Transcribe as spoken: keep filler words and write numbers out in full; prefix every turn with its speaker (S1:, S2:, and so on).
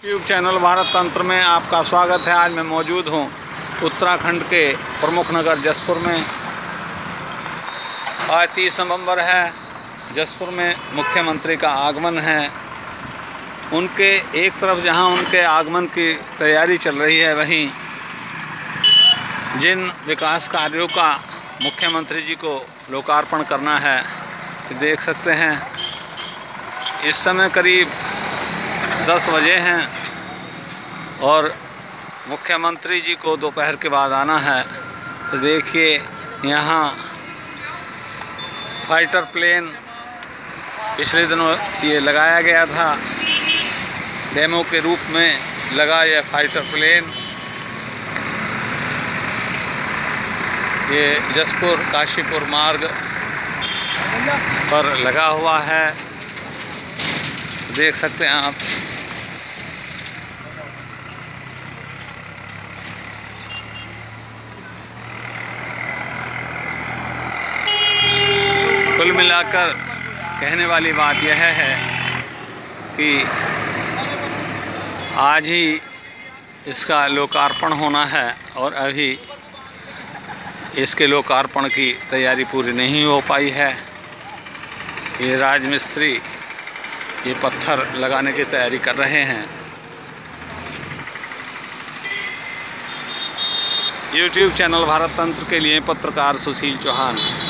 S1: YouTube channel Bharat तंत्र में आपका स्वागत है। आज मैं मौजूद हूँ उत्तराखंड के प्रमुख नगर जसपुर में। आज तीस नवंबर है। जसपुर में मुख्यमंत्री का आगमन है। उनके एक तरफ जहाँ उनके आगमन की तैयारी चल रही है, वहीं जिन विकास कार्यों का मुख्यमंत्री जी को लोकार्पण करना है, देख सकते हैं इस समय करीब दस बजे हैं और मुख्यमंत्री जी को दोपहर के बाद आना है। तो देखिए यहाँ फाइटर प्लेन पिछले दिनों ये लगाया गया था, डेमो के रूप में लगा यह फाइटर प्लेन। ये जसपुर काशीपुर मार्ग पर लगा हुआ है, देख सकते हैं आप। कुल मिलाकर कहने वाली बात यह है कि आज ही इसका लोकार्पण होना है और अभी इसके लोकार्पण की तैयारी पूरी नहीं हो पाई है। ये राजमिस्त्री ये पत्थर लगाने की तैयारी कर रहे हैं। यूट्यूब चैनल भारत तंत्र के लिए पत्रकार सुशील चौहान।